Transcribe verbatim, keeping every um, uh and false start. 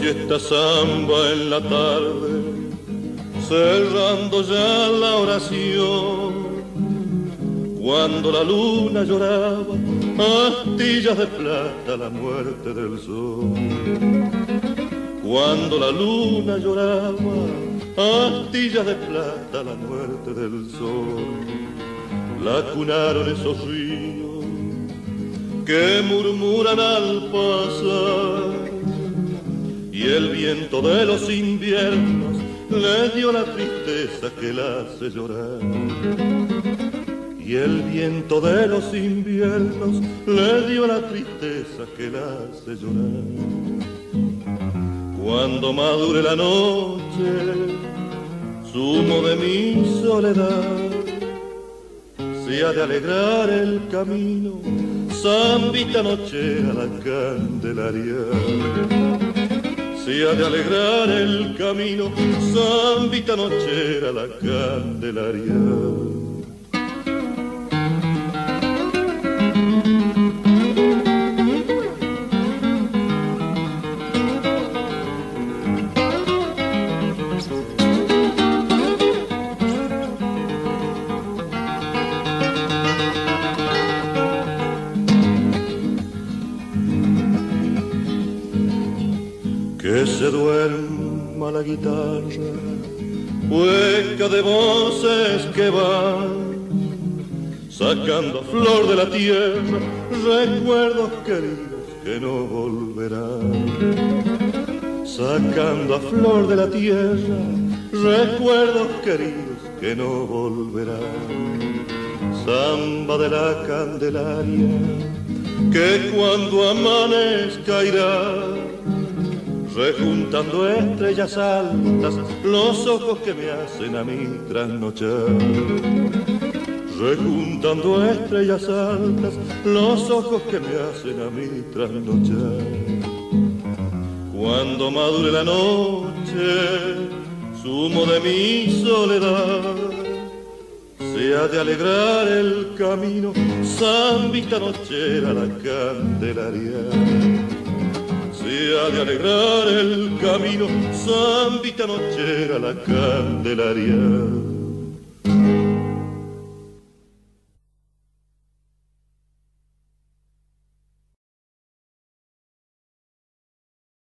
oye esta samba en la tarde, cerrando ya la oración. Cuando la luna lloraba, astillas de plata, la muerte del sol. Cuando la luna lloraba, astillas de plata, la muerte del sol. La cunaron esos ríos que murmuran al pasar, y el viento de los inviernos le dio la tristeza que la hace llorar. Y el viento de los inviernos le dio la tristeza que la hace llorar. Cuando madure la noche, zumo de mi soledad, se ha de alegrar el camino, zambita nochera la Candelaria. Se ha de alegrar el camino, zambita nochera la Candelaria. Que se duerma la guitarra, hueca de voces que van sacando a flor de la tierra recuerdos queridos que no volverán. Sacando a flor de la tierra recuerdos queridos que no volverán. Samba de la Candelaria que cuando amanezca irá rejuntando estrellas altas los ojos que me hacen a mí trasnochar. Rejuntando estrellas altas los ojos que me hacen a mí trasnochar. Cuando madure la noche, zumo de mi soledad, se ha de alegrar el camino, zambita nochera la Candelaria. Se ha de alegrar el camino, zambita nochera la Candelaria.